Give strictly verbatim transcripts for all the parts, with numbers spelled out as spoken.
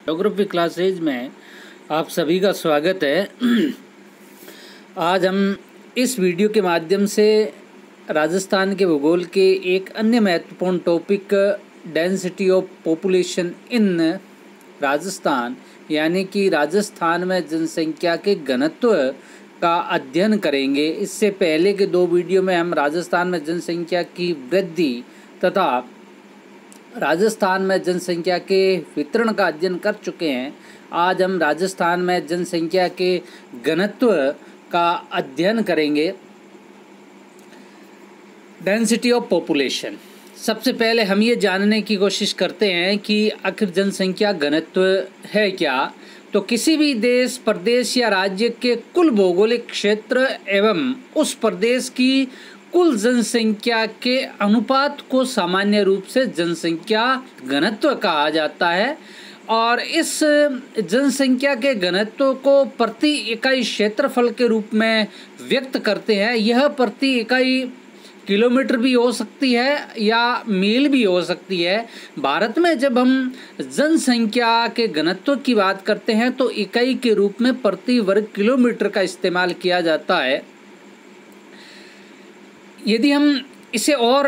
Geography classes में आप सभी का स्वागत है। आज हम इस वीडियो के माध्यम से राजस्थान के भूगोल के एक अन्य महत्वपूर्ण topic density of population in Rajasthan यानी कि राजस्थान में जनसंख्या के घनत्व का अध्ययन करेंगे। इससे पहले के दो वीडियो में हम राजस्थान में जनसंख्या की वृद्धि तथा राजस्थान में जनसंख्या के वितरण का अध्ययन कर चुके हैं। आज हम राजस्थान में जनसंख्या के घनत्व का अध्ययन करेंगे। Density of population. सबसे पहले हम ये जानने की कोशिश करते हैं कि आखिर जनसंख्या घनत्व है क्या। तो किसी भी देश, प्रदेश या राज्य के कुल भौगोलिक क्षेत्र एवं उस प्रदेश की कुल जनसंख्या के अनुपात को सामान्य रूप से जनसंख्या घनत्व कहा जाता है और इस जनसंख्या के घनत्व को प्रति इकाई क्षेत्रफल के रूप में व्यक्त करते हैं। यह प्रति इकाई किलोमीटर भी हो सकती है या मील भी हो सकती है। भारत में जब हम जनसंख्या के घनत्व की बात करते हैं तो इकाई के रूप में प्रति वर्ग किलोमीटर का इस्तेमाल किया जाता है। यदि हम इसे और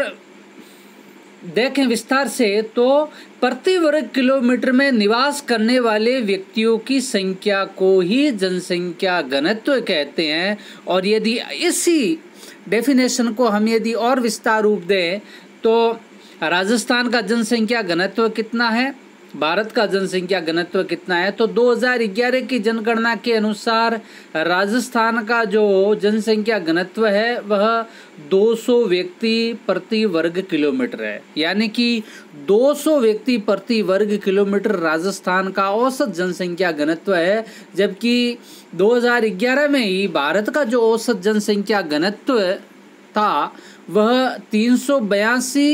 देखें विस्तार से तो प्रति वर्ग किलोमीटर में निवास करने वाले व्यक्तियों की संख्या को ही जनसंख्या घनत्व कहते हैं। और यदि इसी डेफिनेशन को हम यदि और विस्तार रूप दें तो राजस्थान का जनसंख्या घनत्व कितना है, भारत का जनसंख्या घनत्व कितना है। तो दो हज़ार ग्यारह की जनगणना के अनुसार राजस्थान का जो जनसंख्या घनत्व है वह दो सौ व्यक्ति प्रति वर्ग किलोमीटर है, यानी कि दो सौ व्यक्ति प्रति वर्ग किलोमीटर राजस्थान का औसत जनसंख्या घनत्व है। जबकि दो हज़ार ग्यारह में ही भारत का जो औसत जनसंख्या घनत्व था वह तीन सौ बयासी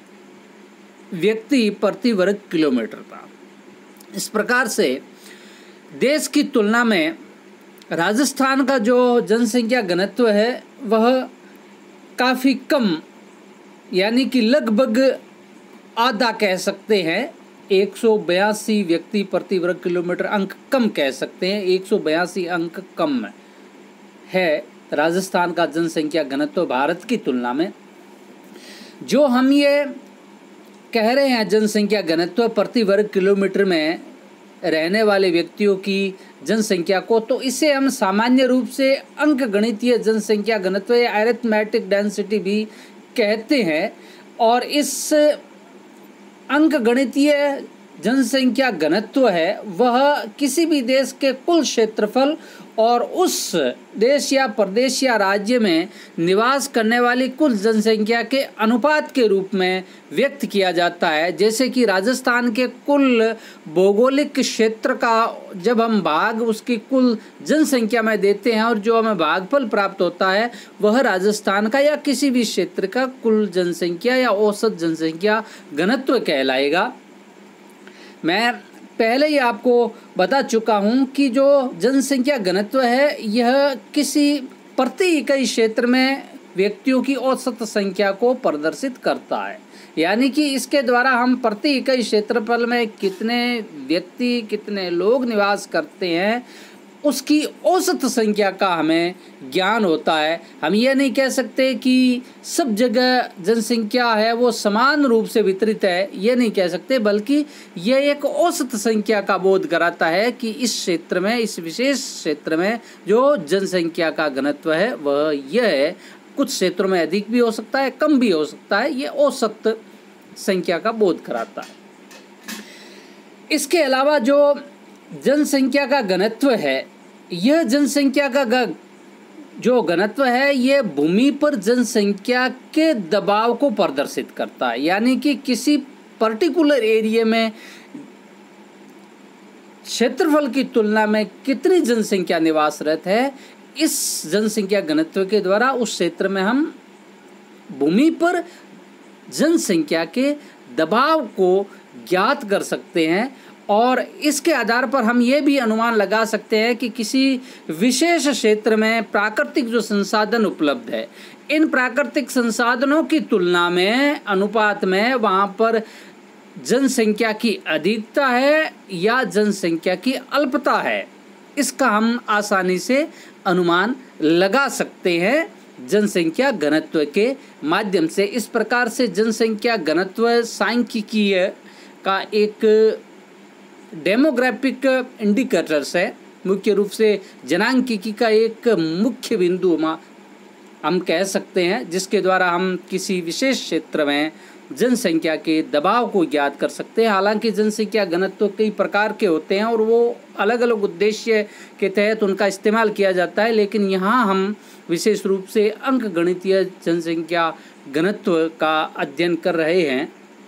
व्यक्ति प्रति वर्ग किलोमीटर था। इस प्रकार से देश की तुलना में राजस्थान का जो जनसंख्या घनत्व है वह काफ़ी कम, यानी कि लगभग आधा कह सकते हैं। एक सौ बयासी व्यक्ति प्रति वर्ग किलोमीटर अंक कम कह सकते हैं, एक सौ बयासी अंक कम है राजस्थान का जनसंख्या घनत्व भारत की तुलना में। जो हम ये कह रहे हैं जनसंख्या घनत्व प्रति वर्ग किलोमीटर में रहने वाले व्यक्तियों की जनसंख्या को, तो इसे हम सामान्य रूप से अंक गणितीय जनसंख्या घनत्व या अरिथमेटिक डेंसिटी भी कहते हैं। और इस अंक गणितीय जनसंख्या घनत्व है वह किसी भी देश के कुल क्षेत्रफल और उस देश या प्रदेश या राज्य में निवास करने वाली कुल जनसंख्या के अनुपात के रूप में व्यक्त किया जाता है। जैसे कि राजस्थान के कुल भौगोलिक क्षेत्र का जब हम भाग उसकी कुल जनसंख्या में देते हैं और जो हमें भागफल प्राप्त होता है वह राजस्थान का या किसी भी क्षेत्र का कुल जनसंख्या या औसत जनसंख्या घनत्व कहलाएगा। मैं पहले ही आपको बता चुका हूं कि जो जनसंख्या घनत्व है यह किसी प्रति इकाई क्षेत्र में व्यक्तियों की औसत संख्या को प्रदर्शित करता है, यानी कि इसके द्वारा हम प्रति इकाई क्षेत्रफल में कितने व्यक्ति कितने लोग निवास करते हैं उसकी औसत संख्या का हमें ज्ञान होता है। हम ये नहीं कह सकते कि सब जगह जनसंख्या है वो समान रूप से वितरित है, ये नहीं कह सकते, बल्कि यह एक औसत संख्या का बोध कराता है कि इस क्षेत्र में, इस विशेष क्षेत्र में जो जनसंख्या का घनत्व है वह यह है। कुछ क्षेत्रों में अधिक भी हो सकता है, कम भी हो सकता है, ये औसत संख्या का बोध कराता है। इसके अलावा जो जनसंख्या का घनत्व है, यह जनसंख्या का जो घनत्व है ये भूमि पर जनसंख्या के दबाव को प्रदर्शित करता है, यानी कि किसी पर्टिकुलर एरिया में क्षेत्रफल की तुलना में कितनी जनसंख्या निवासरत है, इस जनसंख्या घनत्व के द्वारा उस क्षेत्र में हम भूमि पर जनसंख्या के दबाव को ज्ञात कर सकते हैं। और इसके आधार पर हम ये भी अनुमान लगा सकते हैं कि किसी विशेष क्षेत्र में प्राकृतिक जो संसाधन उपलब्ध है, इन प्राकृतिक संसाधनों की तुलना में अनुपात में वहाँ पर जनसंख्या की अधिकता है या जनसंख्या की अल्पता है, इसका हम आसानी से अनुमान लगा सकते हैं जनसंख्या घनत्व के माध्यम से। इस प्रकार से जनसंख्या घनत्व सांख्यिकीय का एक डेमोग्राफिक इंडिकेटर्स है, मुख्य रूप से जनांकिकी का एक मुख्य बिंदु हम कह सकते हैं, जिसके द्वारा हम किसी विशेष क्षेत्र में जनसंख्या के दबाव को ज्ञात कर सकते हैं। हालांकि जनसंख्या घनत्व कई प्रकार के होते हैं और वो अलग अलग उद्देश्य के तहत उनका इस्तेमाल किया जाता है, लेकिन यहाँ हम विशेष रूप से अंकगणितीय जनसंख्या घनत्व का अध्ययन कर रहे हैं।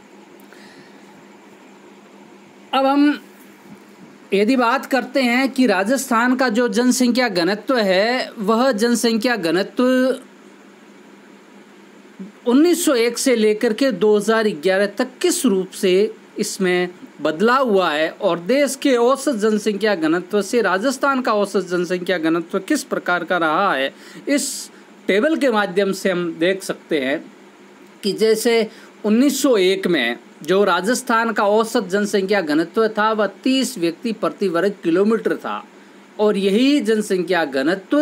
अब हम यदि बात करते हैं कि राजस्थान का जो जनसंख्या घनत्व है, वह जनसंख्या घनत्व उन्नीस सौ एक से लेकर के दो हज़ार ग्यारह तक किस रूप से इसमें बदलाव हुआ है और देश के औसत जनसंख्या घनत्व से राजस्थान का औसत जनसंख्या घनत्व किस प्रकार का रहा है, इस टेबल के माध्यम से हम देख सकते हैं कि जैसे उन्नीस सौ एक में जो राजस्थान का औसत जनसंख्या घनत्व था वह तीस व्यक्ति प्रति वर्ग किलोमीटर था और यही जनसंख्या घनत्व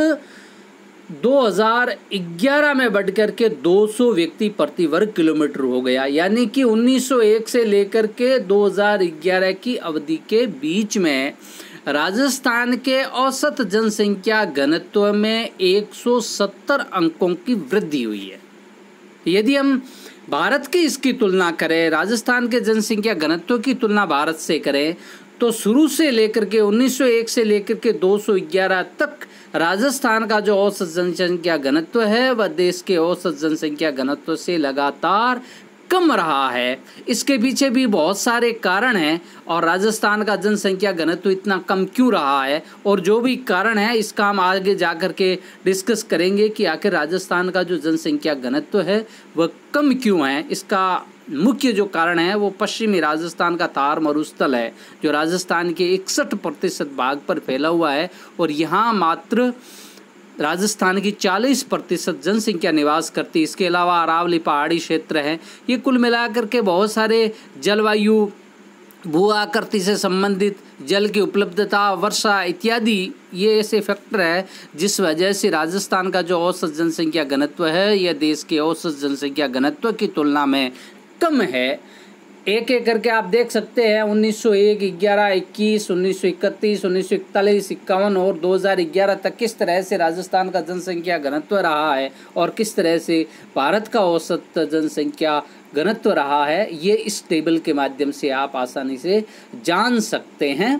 दो हज़ार ग्यारह में बढ़कर के दो सौ व्यक्ति प्रति वर्ग किलोमीटर हो गया। यानी कि उन्नीस सौ एक से लेकर के दो हज़ार ग्यारह की अवधि के बीच में राजस्थान के औसत जनसंख्या घनत्व में एक सौ सत्तर अंकों की वृद्धि हुई है। यदि हम भारत की इसकी तुलना करें, राजस्थान के जनसंख्या घनत्व की तुलना भारत से करें, तो शुरू से लेकर के उन्नीस सौ एक से लेकर के दो सौ ग्यारह तक राजस्थान का जो औसत जनसंख्या घनत्व है वह देश के औसत जनसंख्या घनत्व से लगातार कम रहा है। इसके पीछे भी बहुत सारे कारण हैं और राजस्थान का जनसंख्या घनत्व इतना कम क्यों रहा है और जो भी कारण है इसका हम आगे जाकर के डिस्कस करेंगे कि आखिर राजस्थान का जो जनसंख्या घनत्व है वह कम क्यों है। इसका मुख्य जो कारण है वो पश्चिमी राजस्थान का थार मरुस्थल है, जो राजस्थान के इकसठ प्रतिशत भाग पर फैला हुआ है और यहाँ मात्र राजस्थान की चालीस प्रतिशत जनसंख्या निवास करती है। इसके अलावा अरावली पहाड़ी क्षेत्र है। ये कुल मिलाकर के बहुत सारे जलवायु, भू आकृति से संबंधित, जल की उपलब्धता, वर्षा इत्यादि ये ऐसे फैक्टर है जिस वजह से राजस्थान का जो औसत जनसंख्या घनत्व है यह देश के औसत जनसंख्या घनत्व की तुलना में कम है। एक एक करके आप देख सकते हैं उन्नीस सौ एक, ग्यारह, इक्कीस, उन्नीस सौ इकतीस, उन्नीस सौ इकतालीस, इक्यावन और दो हज़ार ग्यारह तक किस तरह से राजस्थान का जनसंख्या घनत्व रहा है और किस तरह से भारत का औसत जनसंख्या घनत्व रहा है, ये इस टेबल के माध्यम से आप आसानी से जान सकते हैं।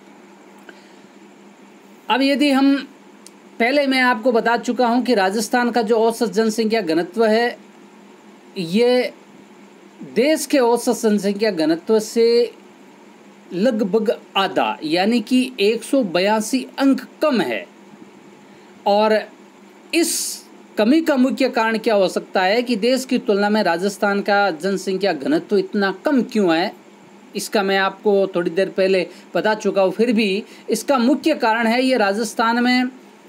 अब यदि हम, पहले मैं आपको बता चुका हूं कि राजस्थान का जो औसत जनसंख्या घनत्व है ये देश के औसत जनसंख्या घनत्व से लगभग आधा यानी कि एक सौ बयासी अंक कम है। और इस कमी का मुख्य कारण क्या हो सकता है कि देश की तुलना में राजस्थान का जनसंख्या घनत्व इतना कम क्यों है, इसका मैं आपको थोड़ी देर पहले बता चुका हूँ। फिर भी इसका मुख्य कारण है ये राजस्थान में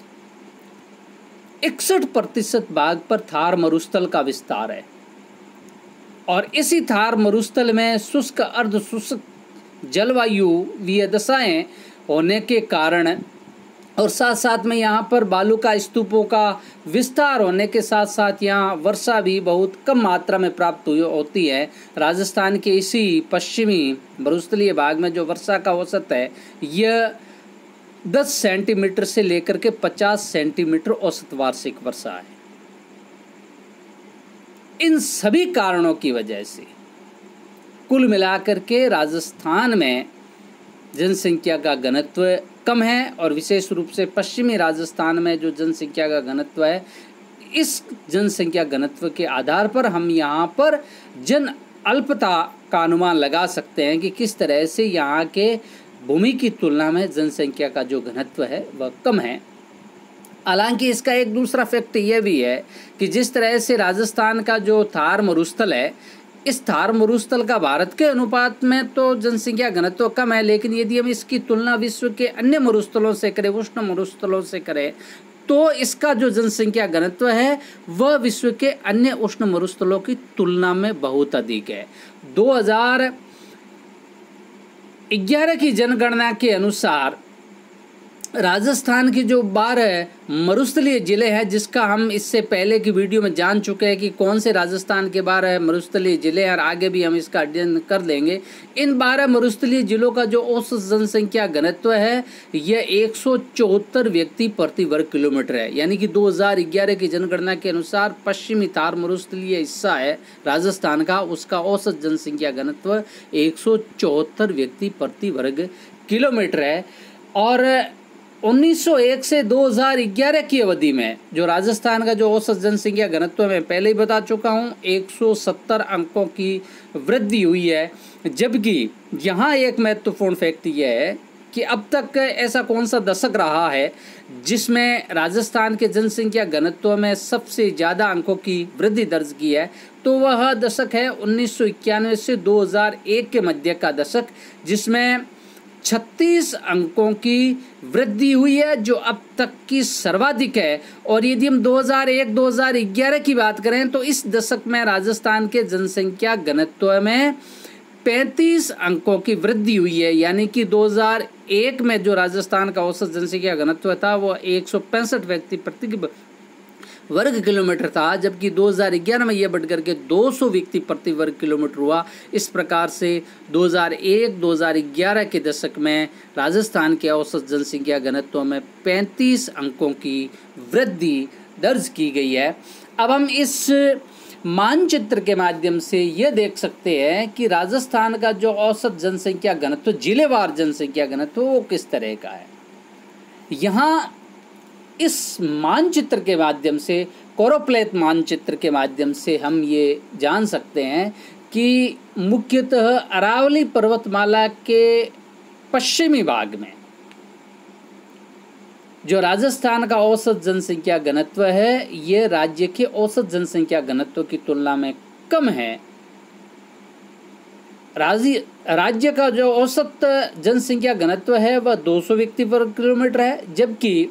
इकसठ प्रतिशत भाग पर थार मरुस्थल का विस्तार है और इसी थार मरुस्थल में शुष्क अर्ध शुष्क जलवायु वीय दशाएं होने के कारण और साथ साथ में यहाँ पर बालू का स्तूपों का विस्तार होने के साथ साथ यहाँ वर्षा भी बहुत कम मात्रा में प्राप्त होती है। राजस्थान के इसी पश्चिमी मरुस्थलीय भाग में जो वर्षा का औसत है यह दस सेंटीमीटर से लेकर के पचास सेंटीमीटर औसत वार्षिक वर्षा है। इन सभी कारणों की वजह से कुल मिलाकर के राजस्थान में जनसंख्या का घनत्व कम है और विशेष रूप से पश्चिमी राजस्थान में जो जनसंख्या का घनत्व है, इस जनसंख्या घनत्व के आधार पर हम यहाँ पर जन अल्पता का अनुमान लगा सकते हैं कि किस तरह से यहाँ के भूमि की तुलना में जनसंख्या का जो घनत्व है वह कम है। हालांकि इसका एक दूसरा फैक्ट यह भी है कि जिस तरह से राजस्थान का जो थार मरुस्थल है, इस थार मरुस्थल का भारत के अनुपात में तो जनसंख्या घनत्व कम है, लेकिन यदि हम इसकी तुलना विश्व के अन्य मरुस्थलों से करें, उष्ण मरुस्थलों से करें, तो इसका जो जनसंख्या घनत्व है वह विश्व के अन्य उष्ण मरुस्थलों की तुलना में बहुत अधिक है। दो हज़ार ग्यारह की जनगणना के अनुसार राजस्थान के जो बारह मरुस्थलीय जिले हैं, जिसका हम इससे पहले की वीडियो में जान चुके हैं कि कौन से राजस्थान के बारह मरुस्थलीय जिले हैं, और आगे भी हम इसका अध्ययन कर लेंगे। इन बारह मरुस्थलीय जिलों का जो औसत जनसंख्या घनत्व है यह एक सौ चौहत्तर व्यक्ति प्रति वर्ग किलोमीटर है। यानी कि दो हज़ार ग्यारह की जनगणना के अनुसार पश्चिमी थार मरुस्थलीय हिस्सा है राजस्थान का, उसका औसत जनसंख्या घनत्व एक सौ चौहत्तर व्यक्ति प्रति वर्ग किलोमीटर है। और उन्नीस सौ एक से दो हज़ार ग्यारह की अवधि में जो राजस्थान का जो औसत जनसंख्या घनत्व मैं पहले ही बता चुका हूँ, एक सौ सत्तर अंकों की वृद्धि हुई है। जबकि यहाँ एक महत्वपूर्ण फैक्ट यह है कि अब तक ऐसा कौन सा दशक रहा है जिसमें राजस्थान के जनसंख्या घनत्व में सबसे ज़्यादा अंकों की वृद्धि दर्ज की है, तो वह दशक है उन्नीस सौ इक्यानवे से दो हज़ार एक के मध्य का दशक, जिसमें छत्तीस अंकों की वृद्धि हुई है, जो अब तक की सर्वाधिक है। और यदि हम दो हज़ार एक दो हज़ार ग्यारह की बात करें तो इस दशक में राजस्थान के जनसंख्या घनत्व में पैंतीस अंकों की वृद्धि हुई है। यानी कि दो हज़ार एक में जो राजस्थान का औसत जनसंख्या घनत्व था वो एक सौ पैंसठ व्यक्ति प्रति वर्ग किलोमीटर था, जबकि दो हज़ार ग्यारह में यह बढ़ करके दो सौ व्यक्ति प्रति वर्ग किलोमीटर हुआ। इस प्रकार से दो हज़ार एक दो हज़ार ग्यारह के दशक में राजस्थान के औसत जनसंख्या घनत्व में पैंतीस अंकों की वृद्धि दर्ज की गई है। अब हम इस मानचित्र के माध्यम से यह देख सकते हैं कि राजस्थान का जो औसत जनसंख्या घनत्व, जिलेवार जनसंख्या घनत्व, वो किस तरह का है। यहाँ इस मानचित्र के माध्यम से, कोरोप्लेथ मानचित्र के माध्यम से हम ये जान सकते हैं कि मुख्यतः अरावली पर्वतमाला के पश्चिमी भाग में जो राजस्थान का औसत जनसंख्या घनत्व है ये राज्य के औसत जनसंख्या घनत्व की तुलना में कम है। राज्य राज्य का जो औसत जनसंख्या घनत्व है वह दो सौ व्यक्ति वर्ग किलोमीटर है, जबकि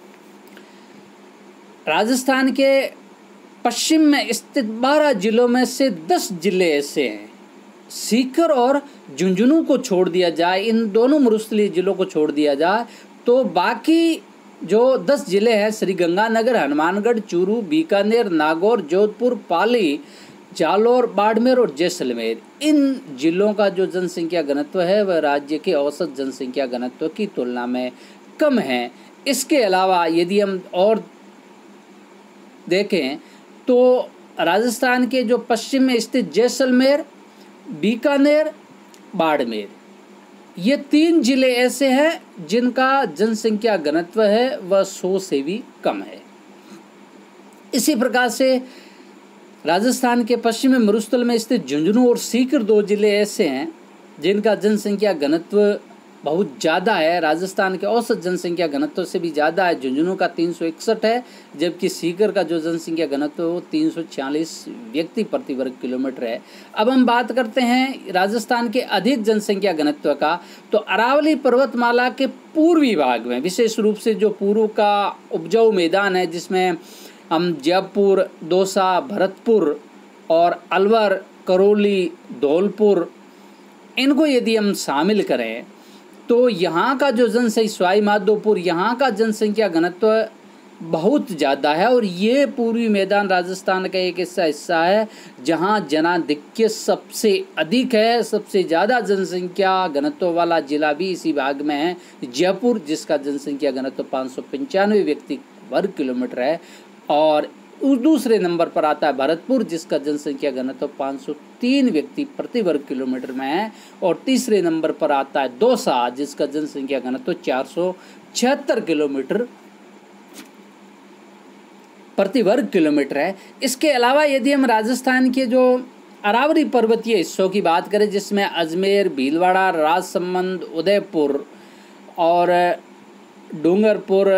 राजस्थान के पश्चिम में स्थित बारह जिलों में से दस जिले ऐसे हैं, सीकर और झुंझुनू को छोड़ दिया जाए, इन दोनों मरुस्थलीय जिलों को छोड़ दिया जाए तो बाकी जो दस जिले हैं श्रीगंगानगर, हनुमानगढ़, चूरू, बीकानेर, नागौर, जोधपुर, पाली, जालौर, बाड़मेर और जैसलमेर, इन जिलों का जो जनसंख्या घनत्व है वह राज्य के औसत जनसंख्या घनत्व की तुलना में कम है। इसके अलावा यदि हम और देखें तो राजस्थान के जो पश्चिम में स्थित जैसलमेर, बीकानेर, बाड़मेर, ये तीन जिले ऐसे हैं जिनका जनसंख्या घनत्व है वह सौ से भी कम है। इसी प्रकार से राजस्थान के पश्चिमी मरुस्थल में स्थित झुंझुनू और सीकर दो जिले ऐसे हैं जिनका जनसंख्या घनत्व बहुत ज़्यादा है, राजस्थान के औसत जनसंख्या घनत्व से भी ज़्यादा है। झुंझुनू का तीन सौ इकसठ है, जबकि सीकर का जो जनसंख्या घनत्व वो तीन सौ छियालीस व्यक्ति प्रति वर्ग किलोमीटर है। अब हम बात करते हैं राजस्थान के अधिक जनसंख्या घनत्व का, तो अरावली पर्वतमाला के पूर्वी भाग में, विशेष रूप से जो पूर्व का उपजाऊ मैदान है जिसमें हम जयपुर, दौसा, भरतपुर और अलवर, करौली, धौलपुर, इनको यदि हम शामिल करें तो यहाँ का जो जनसंख्या, सवाई माधोपुर, यहाँ का जनसंख्या घनत्व बहुत ज़्यादा है। और ये पूर्वी मैदान राजस्थान का एक ऐसा हिस्सा है जहाँ जनाधिक्य सबसे अधिक है। सबसे ज़्यादा जनसंख्या घनत्व वाला जिला भी इसी भाग में है, जयपुर, जिसका जनसंख्या घनत्व पाँच सौ पंचानवे व्यक्ति वर्ग किलोमीटर है। और दूसरे नंबर पर आता है भरतपुर, जिसका जनसंख्या घनत्व पाँच सौ तीन व्यक्ति प्रति वर्ग किलोमीटर में है। और तीसरे नंबर पर आता है दौसा, जिसका जनसंख्या घनत्व चार सौ छिहत्तर किलोमीटर प्रति वर्ग किलोमीटर है। इसके अलावा यदि हम राजस्थान के जो अरावली पर्वतीय हिस्सों की बात करें, जिसमें अजमेर, भीलवाड़ा, राजसमंद, उदयपुर और डूंगरपुर,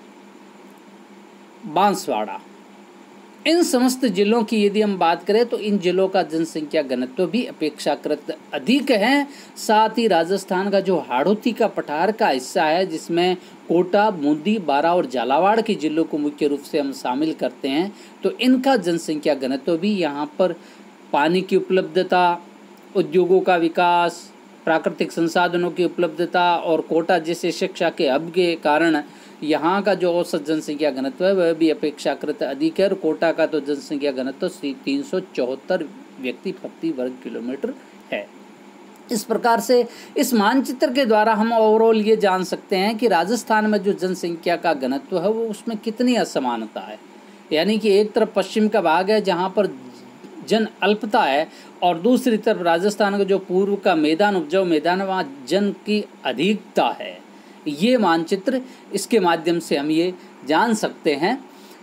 बांसवाड़ा, इन समस्त जिलों की यदि हम बात करें तो इन जिलों का जनसंख्या घनत्व भी अपेक्षाकृत अधिक है। साथ ही राजस्थान का जो हाड़ौती का पठार का हिस्सा है, जिसमें कोटा, बूंदी, बारा और झालावाड़ के जिलों को मुख्य रूप से हम शामिल करते हैं, तो इनका जनसंख्या घनत्व भी यहाँ पर पानी की उपलब्धता, उद्योगों का विकास प्राकृतिक संसाधनों की उपलब्धता और कोटा जैसे शिक्षा के हब के कारण यहाँ का जो औसत जनसंख्या घनत्व है वह भी अपेक्षाकृत अधिक है और कोटा का तो जनसंख्या घनत्व तीन सौ चौहत्तर व्यक्ति प्रति वर्ग किलोमीटर है। इस प्रकार से इस मानचित्र के द्वारा हम ओवरऑल ये जान सकते हैं कि राजस्थान में जो जनसंख्या का घनत्व है वो उसमें कितनी असमानता है। यानी कि एक तरफ पश्चिम का भाग है जहाँ पर जन अल्पता है और दूसरी तरफ राजस्थान का जो पूर्व का मैदान उपजाऊ मैदान है वहाँ जन की अधिकता है। ये मानचित्र इसके माध्यम से हम ये जान सकते हैं।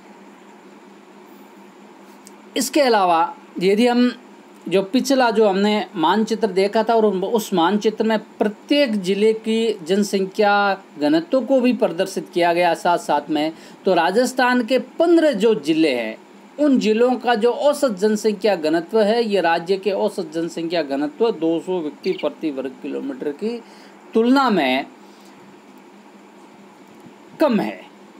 इसके अलावा यदि हम जो पिछला जो हमने मानचित्र देखा था और उस मानचित्र में प्रत्येक जिले की जनसंख्या घनत्व को भी प्रदर्शित किया गया साथ साथ में, तो राजस्थान के पंद्रह जो जिले हैं उन जिलों का जो औसत जनसंख्या घनत्व है ये राज्य के औसत जनसंख्या घनत्व दो सौ व्यक्ति प्रति वर्ग किलोमीटर की तुलना में कम है।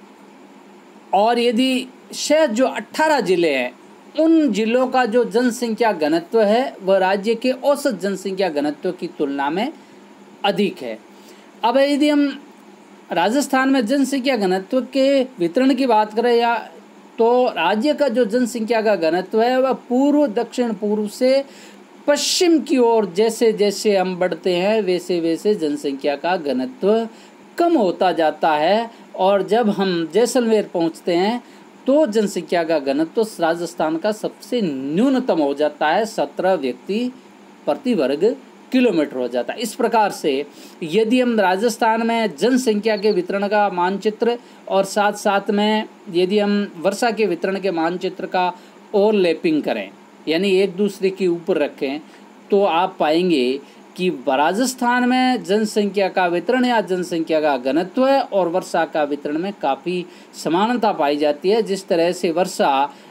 और यदि शेष जो अठारह जिले हैं उन जिलों का जो जनसंख्या घनत्व है वह राज्य के औसत जनसंख्या घनत्व की तुलना में अधिक है। अब यदि हम राजस्थान में जनसंख्या घनत्व के वितरण की बात करें या तो राज्य का जो जनसंख्या का घनत्व है वह पूर्व दक्षिण पूर्व से पश्चिम की ओर जैसे जैसे हम बढ़ते हैं वैसे वैसे जनसंख्या का घनत्व कम होता जाता है और जब हम जैसलमेर पहुंचते हैं तो जनसंख्या का घनत्व तो राजस्थान का सबसे न्यूनतम हो जाता है, सत्रह व्यक्ति प्रति वर्ग किलोमीटर हो जाता है। इस प्रकार से यदि हम राजस्थान में जनसंख्या के वितरण का मानचित्र और साथ साथ में यदि हम वर्षा के वितरण के मानचित्र का ओवरलैपिंग करें यानी एक दूसरे के ऊपर रखें तो आप पाएंगे कि राजस्थान में जनसंख्या का वितरण या जनसंख्या का घनत्व और वर्षा का वितरण में काफ़ी समानता पाई जाती है। जिस तरह से वर्षा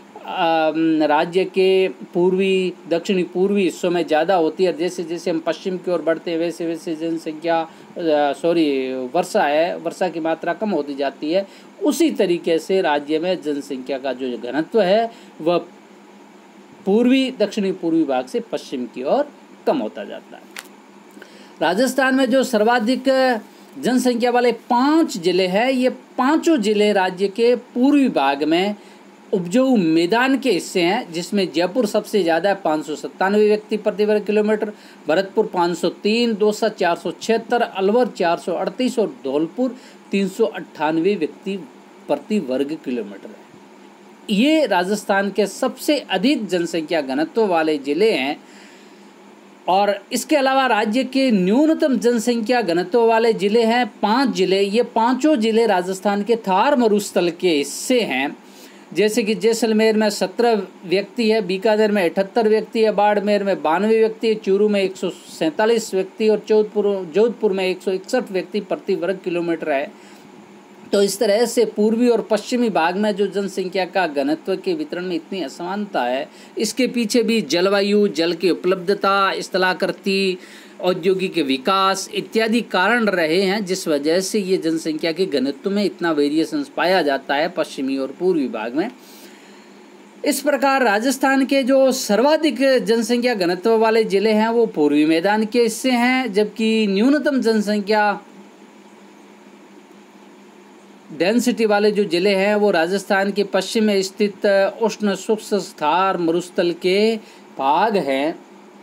राज्य के पूर्वी दक्षिणी पूर्वी हिस्सों में ज़्यादा होती है, जैसे जैसे हम पश्चिम की ओर बढ़ते हैं वैसे वैसे जनसंख्या सॉरी वर्षा है वर्षा की मात्रा कम होती जाती है। उसी तरीके से राज्य में जनसंख्या का जो घनत्व है वह पूर्वी दक्षिणी पूर्वी भाग से पश्चिम की ओर कम होता जाता है। राजस्थान में जो सर्वाधिक जनसंख्या वाले पांच जिले हैं ये पांचों जिले राज्य के पूर्वी भाग में उपजाऊ मैदान के हिस्से हैं, जिसमें जयपुर सबसे ज़्यादा है पाँच सौ सत्तानवे व्यक्ति प्रति वर्ग किलोमीटर, भरतपुर पाँच सौ तीन, दौसा चार सौ छिहत्तर, अलवर चार सौ अड़तीस और धौलपुर तीन सौ अट्ठानवे व्यक्ति प्रति वर्ग किलोमीटर है। ये राजस्थान के सबसे अधिक जनसंख्या घनत्व वाले जिले हैं। और इसके अलावा राज्य के न्यूनतम जनसंख्या घनत्व वाले जिले हैं पांच जिले। ये पांचों जिले राजस्थान के थार मरुस्थल के हिस्से हैं, जैसे कि जैसलमेर में सत्रह व्यक्ति है, बीकानेर में अठहत्तर व्यक्ति है, बाड़मेर में बानवे व्यक्ति है, चूरू में एक सौ सैंतालीस व्यक्ति और जोधपुर जोधपुर में एक सौ इकसठ व्यक्ति प्रति वर्ग किलोमीटर है। तो इस तरह से पूर्वी और पश्चिमी भाग में जो जनसंख्या का घनत्व के वितरण में इतनी असमानता है, इसके पीछे भी जलवायु, जल की उपलब्धता, स्थलाकृति, औद्योगिक विकास इत्यादि कारण रहे हैं, जिस वजह से ये जनसंख्या के घनत्व में इतना वेरिएशंस पाया जाता है पश्चिमी और पूर्वी भाग में। इस प्रकार राजस्थान के जो सर्वाधिक जनसंख्या घनत्व वाले जिले हैं वो पूर्वी मैदान के हिस्से हैं, जबकि न्यूनतम जनसंख्या डेंसिटी वाले जो जिले हैं वो राजस्थान के पश्चिम में स्थित उष्ण शुष्क थार मरुस्थल के भाग हैं।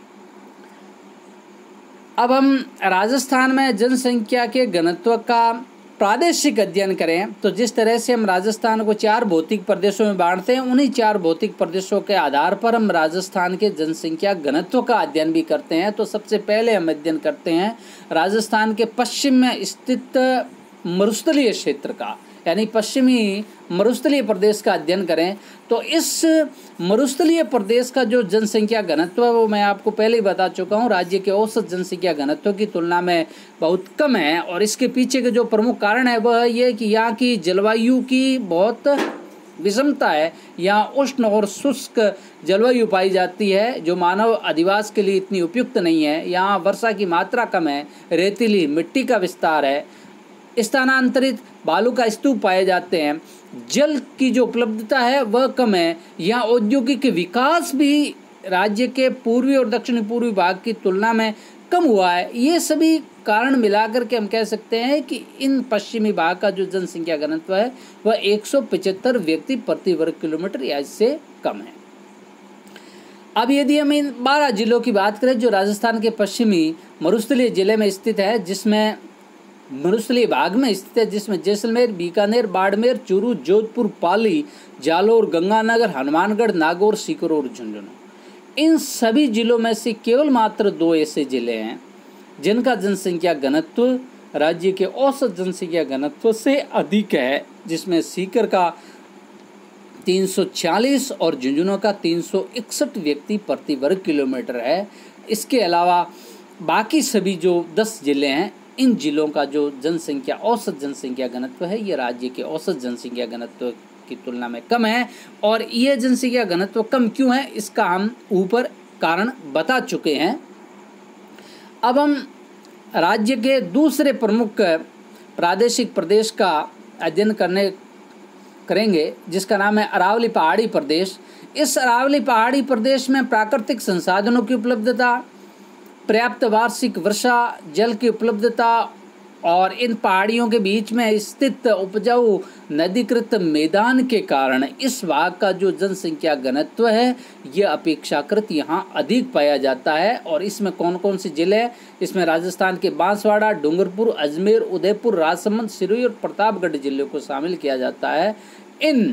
अब हम राजस्थान में जनसंख्या के घनत्व का प्रादेशिक अध्ययन करें तो जिस तरह से हम राजस्थान को चार भौतिक प्रदेशों में बांटते हैं, उन्हीं चार भौतिक प्रदेशों के आधार पर हम राजस्थान के जनसंख्या घनत्व का अध्ययन भी करते हैं। तो सबसे पहले हम अध्ययन करते हैं राजस्थान के पश्चिम में स्थित मरुस्थलीय क्षेत्र का, यानी पश्चिमी मरुस्थलीय प्रदेश का अध्ययन करें तो इस मरुस्थलीय प्रदेश का जो जनसंख्या घनत्व है वो मैं आपको पहले ही बता चुका हूँ, राज्य के औसत जनसंख्या घनत्व की तुलना में बहुत कम है। और इसके पीछे के जो प्रमुख कारण है वह ये कि यहाँ की जलवायु की बहुत विषमता है। यहाँ उष्ण और शुष्क जलवायु पाई जाती है जो मानव अधिवास के लिए इतनी उपयुक्त नहीं है। यहाँ वर्षा की मात्रा कम है, रेतीली मिट्टी का विस्तार है, स्थानांतरित बालू का स्तूप पाए जाते हैं, जल की जो उपलब्धता है वह कम है। यहाँ औद्योगिक विकास भी राज्य के पूर्वी और दक्षिणी पूर्वी भाग की तुलना में कम हुआ है। ये सभी कारण मिलाकर के हम कह सकते हैं कि इन पश्चिमी भाग का जो जनसंख्या घनत्व है वह एक सौ पचहत्तर व्यक्ति प्रति वर्ग किलोमीटर या इससे कम है। अब यदि हम इन बारह जिलों की बात करें जो राजस्थान के पश्चिमी मरुस्थलीय जिले में स्थित है, जिसमें मरुस्थलीय भाग में स्थित है, जिसमें जैसलमेर, बीकानेर, बाड़मेर, चूरू, जोधपुर, पाली, जालोर, गंगानगर, हनुमानगढ़, नागौर, सीकर और झुंझुनू, इन सभी जिलों में से केवल मात्र दो ऐसे जिले हैं जिनका जनसंख्या घनत्व राज्य के औसत जनसंख्या घनत्व से अधिक है, जिसमें सीकर का तीन सौ छियालीस और झुंझुनू का तीन सौ इकसठ व्यक्ति प्रति वर्ग किलोमीटर है। इसके अलावा बाकी सभी जो दस जिले हैं, इन जिलों का जो जनसंख्या औसत जनसंख्या घनत्व है ये राज्य के औसत जनसंख्या घनत्व की तुलना में कम है। और ये जनसंख्या घनत्व कम क्यों है इसका हम ऊपर कारण बता चुके हैं। अब हम राज्य के दूसरे प्रमुख प्रादेशिक प्रदेश का अध्ययन करने करेंगे जिसका नाम है अरावली पहाड़ी प्रदेश। इस अरावली पहाड़ी प्रदेश में प्राकृतिक संसाधनों की उपलब्धता, पर्याप्त वार्षिक वर्षा जल की उपलब्धता और इन पहाड़ियों के बीच में स्थित उपजाऊ नदीकृत मैदान के कारण इस भाग का जो जनसंख्या घनत्व है यह अपेक्षाकृत यहाँ अधिक पाया जाता है। और इसमें कौन कौन से जिले हैं? इसमें राजस्थान के बांसवाड़ा, डूंगरपुर, अजमेर, उदयपुर, राजसमंद, सिरोही और प्रतापगढ़ जिलों को शामिल किया जाता है। इन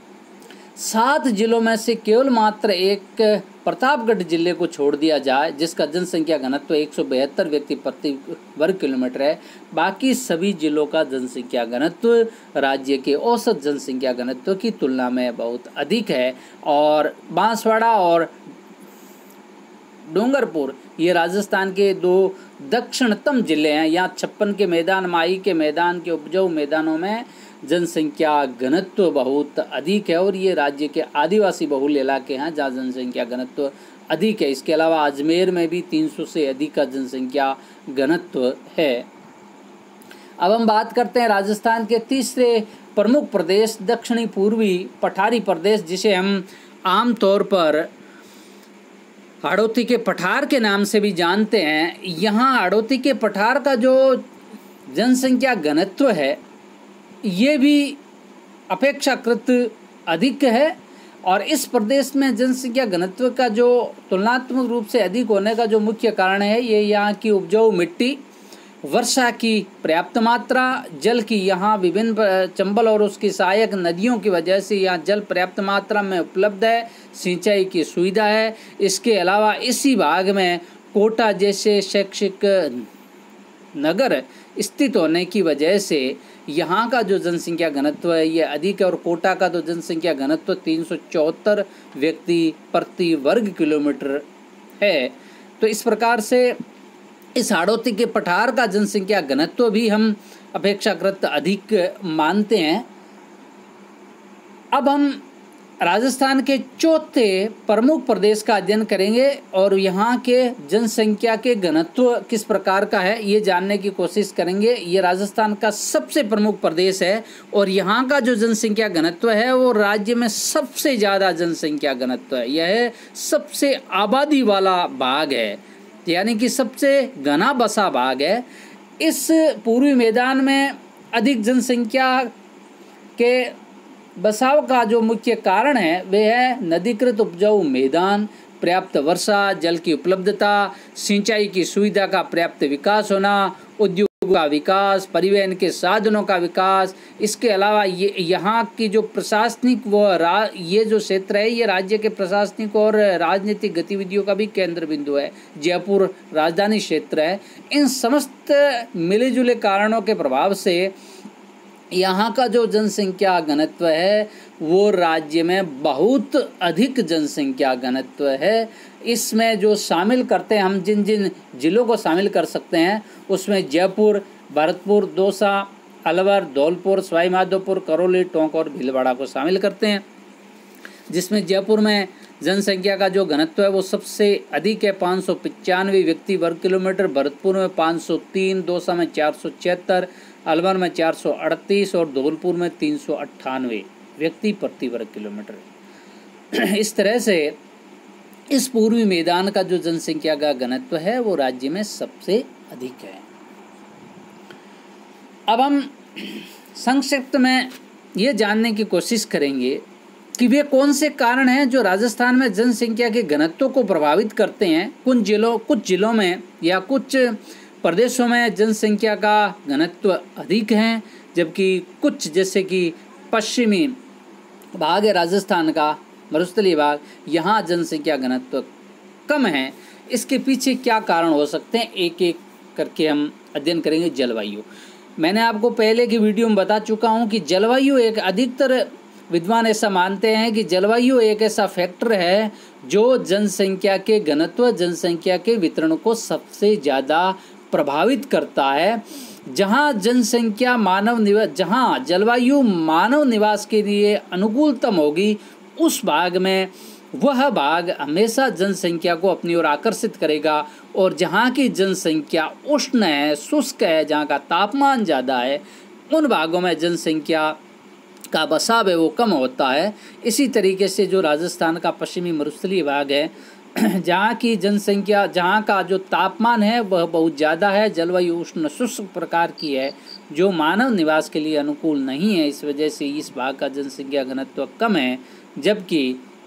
सात जिलों में से केवल मात्र एक प्रतापगढ़ जिले को छोड़ दिया जाए जिसका जनसंख्या घनत्व एक सौ बहत्तर व्यक्ति प्रति वर्ग किलोमीटर है। बाकी सभी जिलों का जनसंख्या घनत्व राज्य के औसत जनसंख्या घनत्व की तुलना में बहुत अधिक है। और बांसवाड़ा और डूंगरपुर ये राजस्थान के दो दक्षिणतम जिले हैं। यहाँ छप्पन के मैदान, माई के मैदान के उपजाऊ मैदानों में जनसंख्या घनत्व बहुत अधिक है और ये राज्य के आदिवासी बहुल इलाके हैं जहाँ जनसंख्या घनत्व अधिक है। इसके अलावा अजमेर में भी तीन सौ से अधिक का जनसंख्या घनत्व है। अब हम बात करते हैं राजस्थान के तीसरे प्रमुख प्रदेश दक्षिणी पूर्वी पठारी प्रदेश, जिसे हम आम तौर पर हाड़ौती के पठार के नाम से भी जानते हैं। यहाँ हाड़ौती के पठार का जो जनसंख्या घनत्व है ये भी अपेक्षाकृत अधिक है और इस प्रदेश में जनसंख्या घनत्व का जो तुलनात्मक रूप से अधिक होने का जो मुख्य कारण है ये यहाँ की उपजाऊ मिट्टी, वर्षा की पर्याप्त मात्रा, जल की यहाँ विभिन्न चंबल और उसकी सहायक नदियों की वजह से यहाँ जल पर्याप्त मात्रा में उपलब्ध है, सिंचाई की सुविधा है। इसके अलावा इसी भाग में कोटा जैसे शैक्षिक नगर स्थित होने की वजह से यहाँ का जो जनसंख्या घनत्व है ये अधिक है और कोटा का तो जनसंख्या घनत्व तीन सौ चौहत्तर व्यक्ति प्रति वर्ग किलोमीटर है। तो इस प्रकार से इस हाड़ौती के पठार का जनसंख्या घनत्व भी हम अपेक्षाकृत अधिक मानते हैं। अब हम राजस्थान के चौथे प्रमुख प्रदेश का अध्ययन करेंगे और यहाँ के जनसंख्या के घनत्व किस प्रकार का है ये जानने की कोशिश करेंगे। ये राजस्थान का सबसे प्रमुख प्रदेश है और यहाँ का जो जनसंख्या घनत्व है वो राज्य में सबसे ज़्यादा जनसंख्या घनत्व है। यह सबसे आबादी वाला भाग है, यानी कि सबसे घना बसा भाग है। इस पूर्वी मैदान में अधिक जनसंख्या के बसाव का जो मुख्य कारण है वह है नदीकृत उपजाऊ मैदान, पर्याप्त वर्षा जल की उपलब्धता, सिंचाई की सुविधा का पर्याप्त विकास होना, उद्योग का विकास, परिवहन के साधनों का विकास। इसके अलावा ये यहाँ की जो प्रशासनिक व रा ये जो क्षेत्र है ये राज्य के प्रशासनिक और राजनीतिक गतिविधियों का भी केंद्र बिंदु है। जयपुर राजधानी क्षेत्र है। इन समस्त मिले जुले कारणों के प्रभाव से यहाँ का जो जनसंख्या घनत्व है वो राज्य में बहुत अधिक जनसंख्या घनत्व है। इसमें जो शामिल करते हैं हम जिन जिन जिलों को शामिल कर सकते हैं उसमें जयपुर, भरतपुर, दौसा, अलवर, धौलपुर, सवाई माधोपुर, करौली, टोंक और भीलवाड़ा को शामिल करते हैं। जिसमें जयपुर में जनसंख्या का जो घनत्व है वो सबसे अधिक है, पाँच सौ पचानवे व्यक्ति वर्ग किलोमीटर। भरतपुर में पाँच सौ तीन, दौसा में चार सौ छिहत्तर, अलवर में चार सौ अड़तीस और धौलपुर में तीन सौ अट्ठानवे व्यक्ति प्रति वर्ग किलोमीटर। इस तरह से इस पूर्वी मैदान का जो जनसंख्या का घनत्व है वो राज्य में सबसे अधिक है। अब हम संक्षिप्त में ये जानने की कोशिश करेंगे कि वे कौन से कारण हैं जो राजस्थान में जनसंख्या के घनत्व को प्रभावित करते हैं। कुछ जिलों कुछ जिलों में या कुछ प्रदेशों में जनसंख्या का घनत्व अधिक है, जबकि कुछ जैसे कि पश्चिमी भाग है राजस्थान का, मरुस्थलीय भाग, यहाँ जनसंख्या घनत्व कम है। इसके पीछे क्या कारण हो सकते हैं, एक एक करके हम अध्ययन करेंगे। जलवायु, मैंने आपको पहले की वीडियो में बता चुका हूँ कि जलवायु एक अधिकतर विद्वान ऐसा मानते हैं कि जलवायु एक ऐसा फैक्टर है जो जनसंख्या के घनत्व, जनसंख्या के वितरण को सबसे ज़्यादा प्रभावित करता है। जहाँ जनसंख्या मानव निवास जहाँ जलवायु मानव निवास के लिए अनुकूलतम होगी, उस भाग में वह भाग हमेशा जनसंख्या को अपनी ओर आकर्षित करेगा, और जहाँ की जनसंख्या उष्ण है, शुष्क है, जहाँ का तापमान ज़्यादा है, उन भागों में जनसंख्या का बसाव है वो कम होता है। इसी तरीके से जो राजस्थान का पश्चिमी मरुस्थलीय भाग है, जहाँ की जनसंख्या जहाँ का जो तापमान है वह बहुत ज़्यादा है, जलवायु उष्ण शुष्क प्रकार की है जो मानव निवास के लिए अनुकूल नहीं है। इस वजह से इस भाग का जनसंख्या घनत्व कम है। जबकि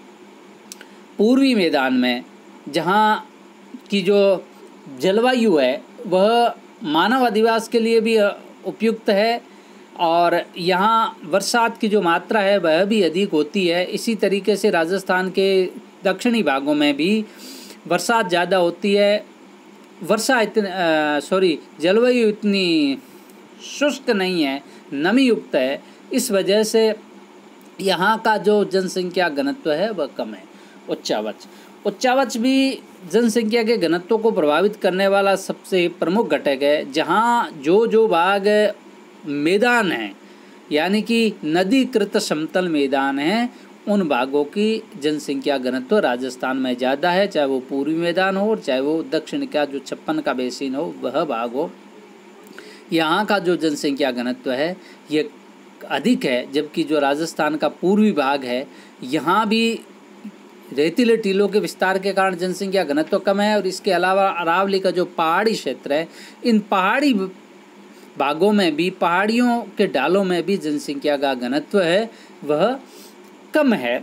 पूर्वी मैदान में जहाँ की जो जलवायु है वह मानव अधिवास के लिए भी उपयुक्त है, और यहाँ बरसात की जो मात्रा है वह भी अधिक होती है। इसी तरीके से राजस्थान के दक्षिणी भागों में भी बरसात ज़्यादा होती है। वर्षा इतनी सॉरी जलवायु इतनी शुष्क नहीं है, नमी युक्त है। इस वजह से यहाँ का जो जनसंख्या घनत्व है वह कम है। उच्चावच उच्चावच भी जनसंख्या के घनत्व को प्रभावित करने वाला सबसे प्रमुख घटक है। जहाँ जो जो भाग मैदान है, यानी कि नदीकृत समतल मैदान है, उन भागों की जनसंख्या घनत्व राजस्थान में ज़्यादा है, चाहे वो पूर्वी मैदान हो और चाहे वो दक्षिण का जो छप्पन का बेसिन हो वह भाग हो। यहाँ का जो जनसंख्या घनत्व है ये अधिक है, जबकि जो राजस्थान का पूर्वी भाग है यहाँ भी रेतीले टीलों के विस्तार के कारण जनसंख्या घनत्व कम है। और इसके अलावा अरावली का जो पहाड़ी क्षेत्र है, इन पहाड़ी भागों में भी, पहाड़ियों के ढालों में भी जनसंख्या का घनत्व है वह कम है।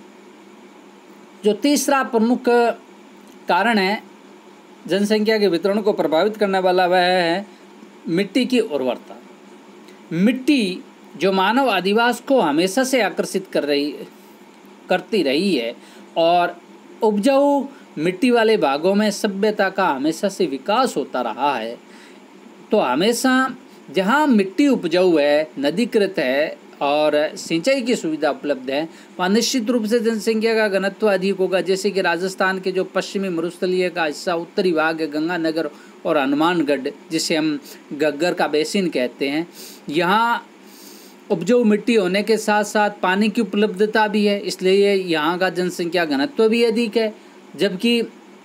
जो तीसरा प्रमुख कारण है जनसंख्या के वितरण को प्रभावित करने वाला वह है मिट्टी की उर्वरता। मिट्टी जो मानव अधिवास को हमेशा से आकर्षित कर रही करती रही है, और उपजाऊ मिट्टी वाले भागों में सभ्यता का हमेशा से विकास होता रहा है। तो हमेशा जहाँ मिट्टी उपजाऊ है, नदीकृत है और सिंचाई की सुविधा उपलब्ध है, वहाँ निश्चित रूप से जनसंख्या का घनत्व अधिक होगा। जैसे कि राजस्थान के जो पश्चिमी मरुस्थलीय का हिस्सा उत्तरी भाग है, गंगानगर और हनुमानगढ़, जिसे हम गग्गर का बेसिन कहते हैं, यहाँ उपजाऊ मिट्टी होने के साथ साथ पानी की उपलब्धता भी है, इसलिए यहाँ का जनसंख्या घनत्व भी अधिक है। जबकि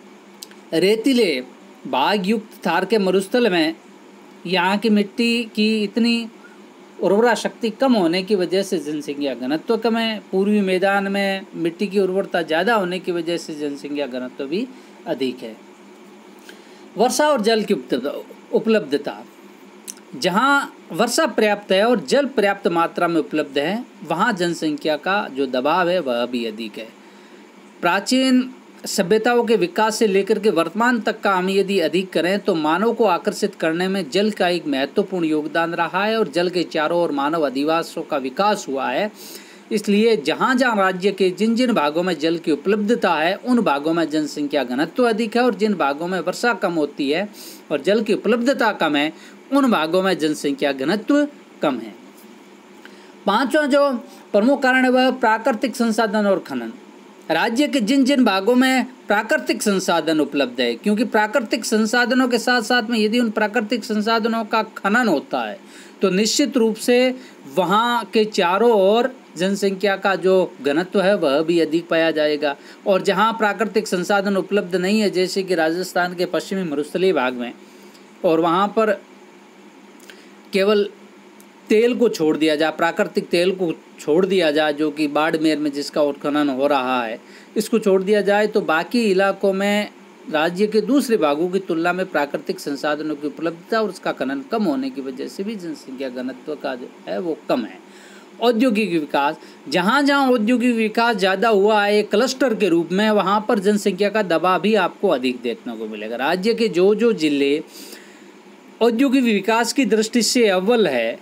रेतीले भाग युक्त थार के मरुस्थल में यहाँ की मिट्टी की इतनी उर्वरा शक्ति कम होने की वजह से जनसंख्या घनत्व कम है। पूर्वी मैदान में मिट्टी की उर्वरता ज़्यादा होने की वजह से जनसंख्या घनत्व भी अधिक है। वर्षा और जल की उपलब्धता, जहाँ वर्षा पर्याप्त है और जल पर्याप्त मात्रा में उपलब्ध है, वहाँ जनसंख्या का जो दबाव है वह भी अधिक है। प्राचीन सभ्यताओं के विकास से लेकर के वर्तमान तक का हम यदि अधिक करें तो मानव को आकर्षित करने में जल का एक महत्वपूर्ण योगदान रहा है, और जल के चारों ओर मानव अधिवासों का विकास हुआ है। इसलिए जहाँ जहाँ राज्य के जिन जिन भागों में जल की उपलब्धता है, उन भागों में जनसंख्या घनत्व अधिक है, और जिन भागों में वर्षा कम होती है और जल की उपलब्धता कम है, उन भागों में जनसंख्या घनत्व कम है। पांचवा जो प्रमुख कारण है वह प्राकृतिक संसाधन और खनन। राज्य के जिन जिन भागों में प्राकृतिक संसाधन उपलब्ध है, क्योंकि प्राकृतिक संसाधनों के साथ साथ में यदि उन प्राकृतिक संसाधनों का खनन होता है तो निश्चित रूप से वहाँ के चारों ओर जनसंख्या का जो घनत्व है वह भी अधिक पाया जाएगा। और जहाँ प्राकृतिक संसाधन उपलब्ध नहीं है, जैसे कि राजस्थान के पश्चिमी मरुस्थलीय भाग में, और वहाँ पर केवल तेल को छोड़ दिया जाए, प्राकृतिक तेल को छोड़ दिया जाए, जो कि बाड़मेर में जिसका उत्खनन हो रहा है, इसको छोड़ दिया जाए, तो बाकी इलाकों में राज्य के दूसरे भागों की तुलना में प्राकृतिक संसाधनों की उपलब्धता और उसका खनन कम होने की वजह से भी जनसंख्या घनत्व का जो है वो कम है। औद्योगिक विकास, जहाँ जहाँ औद्योगिक विकास ज़्यादा हुआ है क्लस्टर के रूप में, वहाँ पर जनसंख्या का दबाव भी आपको अधिक देखने को मिलेगा। राज्य के जो जो जिले औद्योगिक विकास की दृष्टि से अव्वल है,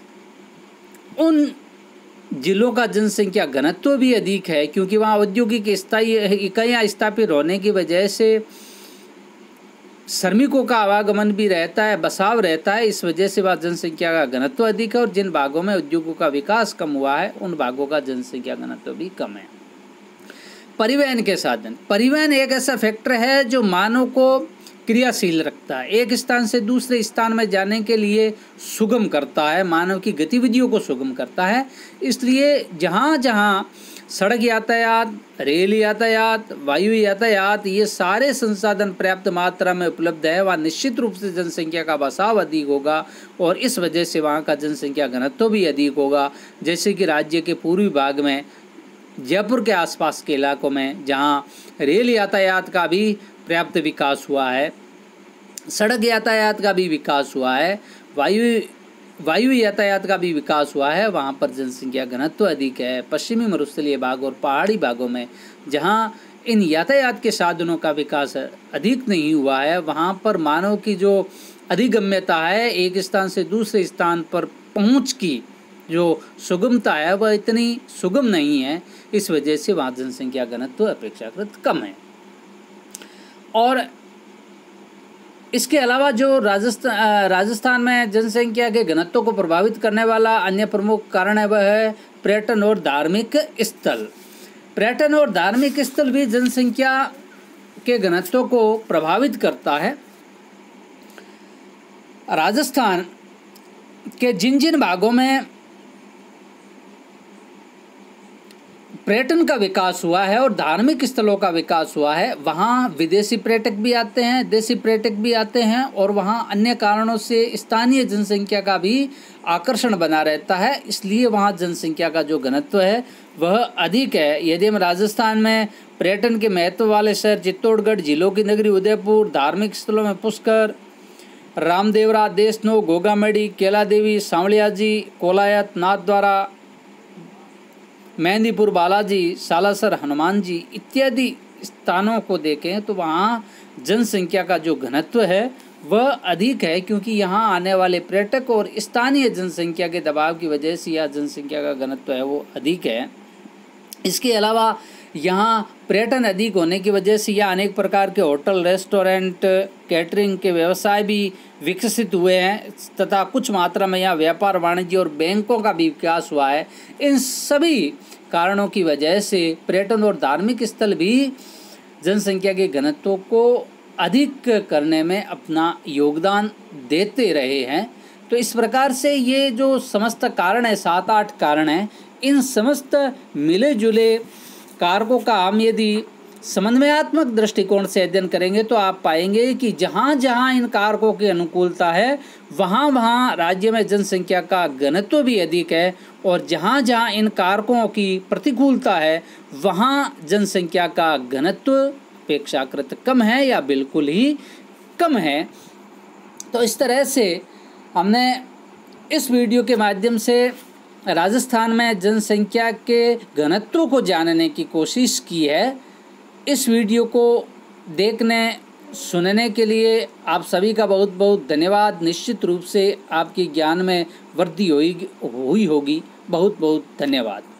उन जिलों का जनसंख्या घनत्व भी अधिक है, क्योंकि वहाँ औद्योगिक स्थायी इकाइयाँ स्थापित होने की वजह से श्रमिकों का आवागमन भी रहता है, बसाव रहता है। इस वजह से वह जनसंख्या का घनत्व अधिक है, और जिन भागों में उद्योगों का विकास कम हुआ है उन भागों का जनसंख्या घनत्व भी कम है। परिवहन के साधन, परिवहन एक ऐसा फैक्टर है जो मानव को क्रियाशील रखता है, एक स्थान से दूसरे स्थान में जाने के लिए सुगम करता है, मानव की गतिविधियों को सुगम करता है। इसलिए जहाँ जहाँ सड़क यातायात, रेल यातायात, वायु यातायात, ये सारे संसाधन पर्याप्त मात्रा में उपलब्ध है, वहाँ निश्चित रूप से जनसंख्या का बसाव अधिक होगा, और इस वजह से वहाँ का जनसंख्या घनत्व भी अधिक होगा। जैसे कि राज्य के पूर्वी भाग में, जयपुर के आसपास के इलाकों में, जहाँ रेल यातायात का भी पर्याप्त विकास हुआ है, सड़क यातायात का भी विकास हुआ है, वायु वायु यातायात का भी विकास हुआ है, वहाँ पर जनसंख्या घनत्व अधिक है। पश्चिमी मरुस्थलीय भाग और पहाड़ी भागों में, जहाँ इन यातायात के साधनों का विकास अधिक नहीं हुआ है, वहाँ पर मानव की जो अधिगम्यता है, एक स्थान से दूसरे स्थान पर पहुँच की जो सुगमता है वह इतनी सुगम नहीं है। इस वजह से वहाँ जनसंख्या घनत्व अपेक्षाकृत कम है। और इसके अलावा जो राजस्थान राजस्थान में जनसंख्या के घनत्व को प्रभावित करने वाला अन्य प्रमुख कारण है वह है पर्यटन और धार्मिक स्थल। पर्यटन और धार्मिक स्थल भी जनसंख्या के घनत्व को प्रभावित करता है। राजस्थान के जिन जिन भागों में पर्यटन का विकास हुआ है और धार्मिक स्थलों का विकास हुआ है, वहाँ विदेशी पर्यटक भी आते हैं, देशी पर्यटक भी आते हैं, और वहाँ अन्य कारणों से स्थानीय जनसंख्या का भी आकर्षण बना रहता है। इसलिए वहाँ जनसंख्या का जो घनत्व है वह अधिक है। यदि हम राजस्थान में पर्यटन के महत्व वाले शहर चित्तौड़गढ़, झीलों की नगरी उदयपुर, धार्मिक स्थलों में पुष्कर, रामदेवरा, देशनो, गोगामड़ी, केला देवी, सांवलिया जी, कोलायत, नाथद्वारा, मेहंदीपुर बालाजी, सालासर हनुमान जी इत्यादि स्थानों को देखें तो वहाँ जनसंख्या का जो घनत्व है वह अधिक है, क्योंकि यहाँ आने वाले पर्यटक और स्थानीय जनसंख्या के दबाव की वजह से यह जनसंख्या का घनत्व है वो अधिक है। इसके अलावा यहाँ पर्यटन अधिक होने की वजह से यहाँ अनेक प्रकार के होटल, रेस्टोरेंट, कैटरिंग के व्यवसाय भी विकसित हुए हैं, तथा कुछ मात्रा में यहाँ व्यापार, वाणिज्य और बैंकों का भी विकास हुआ है। इन सभी कारणों की वजह से पर्यटन और धार्मिक स्थल भी जनसंख्या के घनत्व को अधिक करने में अपना योगदान देते रहे हैं। तो इस प्रकार से ये जो समस्त कारण है, सात आठ कारण हैं, इन समस्त मिले जुले कारकों का हम यदि समन्वयात्मक दृष्टिकोण से अध्ययन करेंगे तो आप पाएंगे कि जहाँ जहाँ इन कारकों की अनुकूलता है वहाँ वहाँ राज्य में जनसंख्या का घनत्व भी अधिक है, और जहाँ जहाँ इन कारकों की प्रतिकूलता है वहाँ जनसंख्या का घनत्व अपेक्षाकृत कम है या बिल्कुल ही कम है। तो इस तरह से हमने इस वीडियो के माध्यम से राजस्थान में जनसंख्या के घनत्व को जानने की कोशिश की है। इस वीडियो को देखने सुनने के लिए आप सभी का बहुत बहुत धन्यवाद। निश्चित रूप से आपकी ज्ञान में वृद्धि हुई हुई होगी। बहुत बहुत धन्यवाद।